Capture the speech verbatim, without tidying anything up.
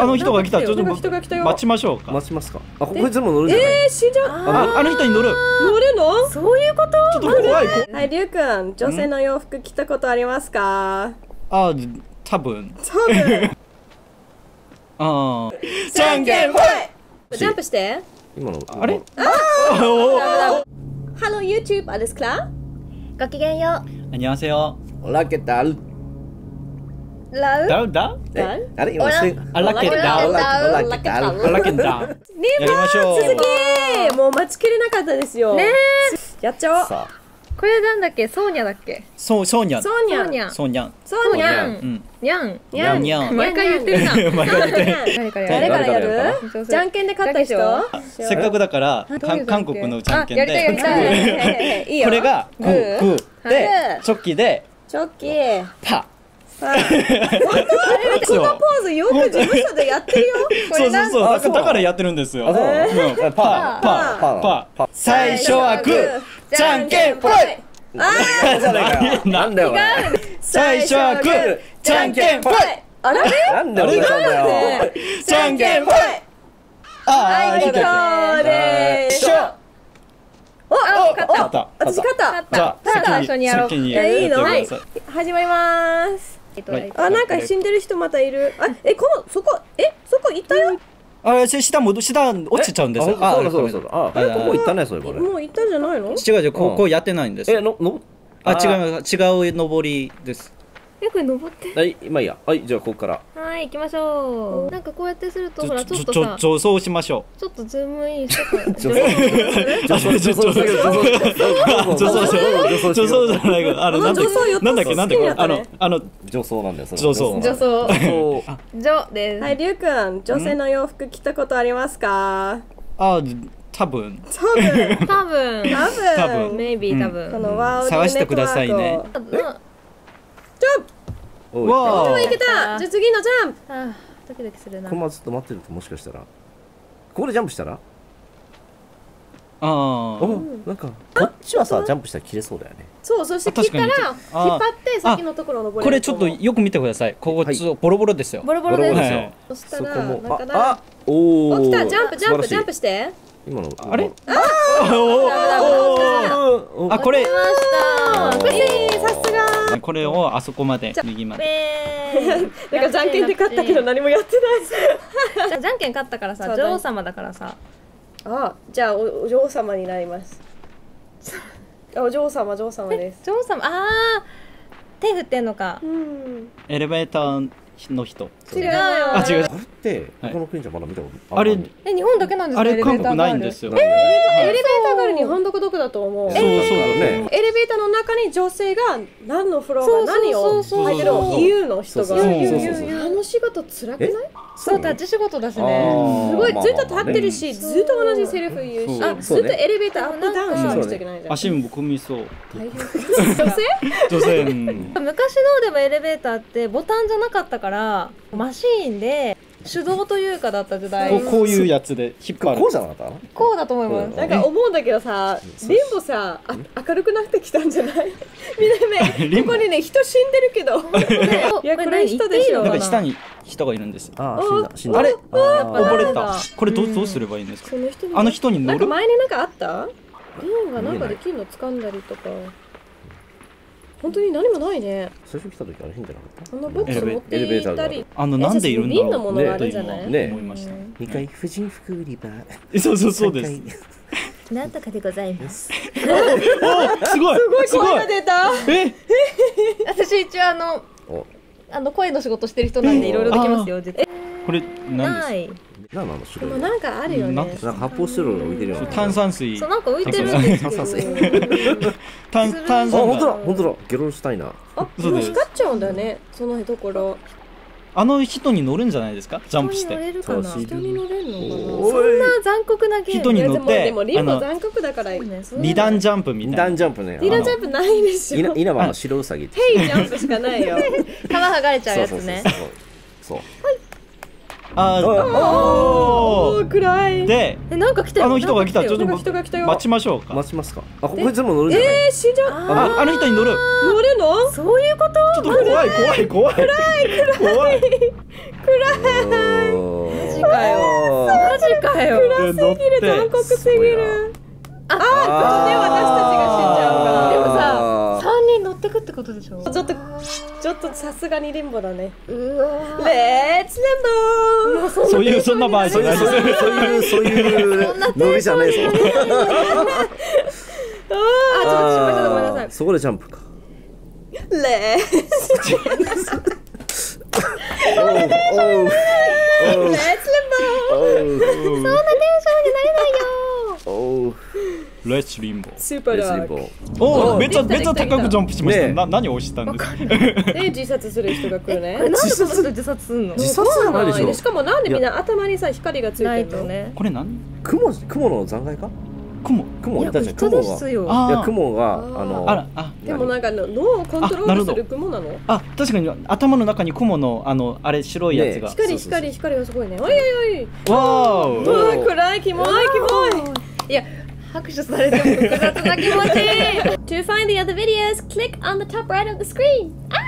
あの人が来た。ちょっと人が来たよ。 待ちましょうか。 待ちますか。あ、こいつも乗るんじゃない？ えー、死んじゃう。 あ、あの人に乗る。 乗るの？そういうこと？ ちょっと怖い。 はい、りゅうくん、女性の洋服着たことありますか？ あ、多分。 多分。 ああ。 じゃんけんぽい。ジャンプして。 今のあれ？ ああ。Hello YouTube, alles klar? ごきげんよ 안녕하세요。 ラケタル。 ラウだだ？ え、あれ今スペあ、ラケダウ。 ラケタル。 ラケダウ。やりましょう。 続き。もう待ちきれなかったですよ。ねえ。やっちゃおう。 さあ。 これなんだっけ、ソーニャだっけ。 そうそうにゃん。 そうにゃん。 にゃん。 そうにゃん。 そうにゃん。 うん。 にゃん。 にゃん。 にゃん。 毎回言ってるな。 毎回言ってる。 誰から誰からやる？ る？ じゃんけんで勝った人？ せっかくだから韓国のじゃんけんあ、やりたいやりたい。 でいいよ。 これがグーグーでチョキでチョキ。 パ。 本当？このポーズよく事務所でやってるよ。 そうそうそう。だからだからやってるんですよ。 あ、そう。 パパパパパ。最初はグー、じゃんけんぽい。 あーじゃないか。なんだよ。 最初はグー、じゃんけんぽい。 あれ？ なんで俺なんだよ。 じゃんけんぽい。ああ、いいそうでしょ。お、勝った。私勝った。 じゃあ最初にやろう。 先にえ、いいの？ やってくださ始まります。 はいあ、なんか死んでる人またいる。あ、え、このそこ、え、そこ行ったよ。 あ、下も下落ちちゃうんですよ。 あ、そうそうそう。あ、ここ行ったね、それこれ。 もう行ったんじゃないの？ 違う違う、ここやってないんです。 え、のの？ あ、違う違う登りです。 え、これ登って。 はい、まあいいや。はい、じゃあここから。 はい、行きましょう。なんかこうやってするとほらちょっとちょさ、 助走しましょちょっとズームインしてから。 助走助走助走助走う。助走助走じゃないけど、あのなんだっけなんだっけなんだっけあのあの助走なんだよ。 助走助走。ジョです。 はい、りゅうくん、女性の洋服着たことありますか？ あ、多分。 多分。 多分。 多分。 maybe 多分。 このワールド探してくださいね。 ジャンプ。 わあ。 いけた。じゃあ次のジャンプ。 あ、ドキドキするな。 このままずっと待ってるともしかしたらここでジャンプしたらああ。 お、なんかこっちはさジャンプしたら切れそうだよね。 そう、そして切ったら引っ張って先のところ登れる。 これちょっとよく見てください。ここちょっとボロボロですよ。 ボロボロですよ。 そしたらそこもなんかああおお。 起きた。ジャンプジャンプジャンプして。 今のあれ？ ああ、これ出ました。 えー、さすが。 これをあそこまで右まで。 なんかじゃんけんで勝ったけど何もやってない。 じゃんけん勝ったからさ、女王様だからさ。 あ、じゃあお嬢様になります。お嬢様嬢様です。 女王様、ああ、手振ってんのか。 エレベーターの人。 違うよ。 あ、違う。 あれって他の国じゃまだ見たことあれえ、日本だけなんですか？ あれ韓国ないんですよ。 エレベーターがある日本どこどこだと思う。 そうそうだね。 エレベーターの中に女性が何のフロアが何を入ってるの言うの人が。あの仕事辛くない？ そう、立ち仕事だしね。 すごいずっと立ってるし、ずっと同じセリフ言うし、ずっとエレベーターアップダウンしなくちゃいけないじゃん。 足も組みそう。 女性？ 女性。 昔のでもエレベーターってボタンじゃなかったからマシーンで手動というかだった時代。 こうこういうやつで引っ張る。 こうじゃなかった？ こうだと思います。 なんか思うんだけどさ、リンボさ、あ明るくなってきたんじゃない？みんなね、ここにね人死んでるけど。いやこれ人でしょ。 なんか下に人がいるんですよ。 ああ、死んだ死んだ。 あれ？ ぱ溺れた。これどうどうすればいいんですか？あの人に乗る？ なんか前になんかあった？リンがなんかできるの掴んだりとか。本当に何もないね。 最初来た時あれ変じゃなかった？ あのボックス持っていったり。 あのなんでいるんだろう。 瓶のものがあるじゃない？ ね、思いました。 二階婦人服売り場。 そうそうそうです。 なんとかでございます。 すごいすごい声が出た。 え？ 私一応あのあの声の仕事してる人なんでいろいろできますよ。実は。 これ何ですか？ なんなの種類？ でもなんかあるよね。 なんか発泡スチロールが浮いてるよね。 炭酸水。 そうなんか浮いてるんですよ。 炭酸水。 炭炭酸。 あ、本当だ本当だ。ゲロシュタイナー。 あ、でも光っちゃうんだよね。そのところ。 あの人に乗るんじゃないですか？ジャンプして。 人に乗れるかな？ 人に乗れるのかな？ そんな残酷なゲーム。 人に乗ってでもリンボ残酷だから。 二段ジャンプみたいな。 二段ジャンプね。 二段ジャンプないでしょ。 稲葉の白ウサギ。 ヘイジャンプしかないよ。 皮剥がれちゃうやつね。 そう。 あおお暗い。 で、 えなんか来たよ。 あの人が来た。ちょっと待ちましょうか。 待ちますか。あ、こいつも乗るんじゃない？ えー、死んじゃう。 あ、あの人に乗る。 乗るの？ そういうこと？ ちょっと怖い怖い怖い。 暗い暗い怖い。 暗い。 すぎる、残酷すぎる。ああ、ここで私たちが死んじゃうから。 でもさ、三人乗ってくってことでしょ。 ちょっとちょっとさすがにリンボだね。 うわレッツリンボ。 そういうそんな場合じゃないです。 そういうそういうノリじゃねえぞ。 あ、ちょっと失敗した、ごめんなさい。 そこでジャンプか。 レッツ。 おうおう。 レッツリンボ。 そんなテンションになれないよ。おう。 レッツリンボー。 スーパーダーク。 おお、めっちゃめっちゃ高くジャンプしました。な何を押したんですか。 で自殺する人が来るね。 なんでこの人自殺すんの？ 自殺じゃないでしょ。 しかもなんでみんな頭にさ光がついてるのね。 これ何？ 雲雲の残骸か？ 雲雲いたじゃん。 雲が。いや雲があのあらあでもなんか脳をコントロールする雲なの？ あ、確かに頭の中に雲のあのあれ白いやつが。 光光光がすごいね。おいおいおい。 わー。 うわ暗いキモいキモい。いや。拍手されても複雑な気持ち。To find the other videos, click on the top right of the screen.